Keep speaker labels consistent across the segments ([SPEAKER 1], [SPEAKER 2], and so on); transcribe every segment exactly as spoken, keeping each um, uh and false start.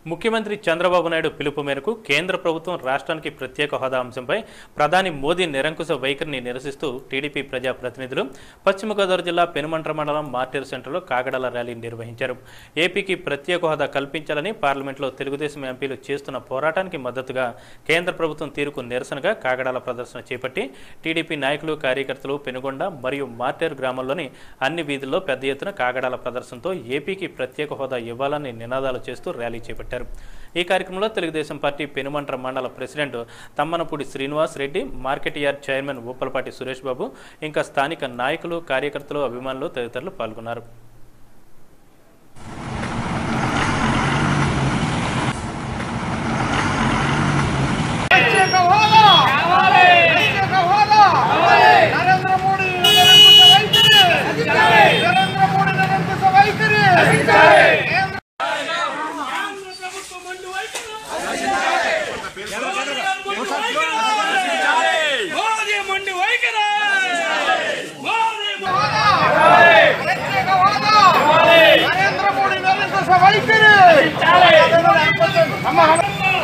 [SPEAKER 1] ముఖ్యమంత్రి చంద్రబాబు నాయుడు పిలుపు మేరకు కేంద్ర ప్రభుత్వం రాష్ట్రానికి ప్రత్యేక హోదా అంశంపై ప్రధాని మోదీ నిరంకుశ వైఖరిని నిరసిస్తూ టీడీపీ ప్రజా ప్రతినిధులు పశ్చిమ గోదావరి జిల్లా పెనుమంట్ర మండలం మార్టేరు సెంటర్లో కాగడాల ర్యాలీ నిర్వహించారు. ఏపీకి ప్రత్యేక హోదా కల్పించాలని పార్లమెంట్లో తెలుగుదేశం ఎంపీలు చేస్తున్న పోరాటానికి మద్దతుగా కేంద్ర ప్రభుత్వం తీరుకు నిరసనగా కాగడాల ప్రదర్శన చేపట్టి టీడీపీ నాయకులు కార్యకర్తలు పెనుగొండ మరియు మార్టేరు గ్రామాల్లోని అన్ని వీధుల్లో పెద్ద ఎత్తున కాగడాల ప్రదర్శనతో ఏపీకి ప్రత్యేక హోదా ఇవ్వాలని నినాదాలు చేస్తూ ర్యాలీ చేపట్టారు. ఈ కార్యక్రమంలో తెలుగుదేశం పార్టీ పెనుమంట్ర మండల president Thammanapudi Srinivas Reddy, market yard chairman Uppalapati Suresh Babu, ఇంకా స్థానిక నాయకులు, కార్యకర్తలు, అభిమానులు తదితరులు పాల్గొన్నారు.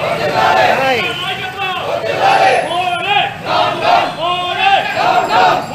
[SPEAKER 2] Come on!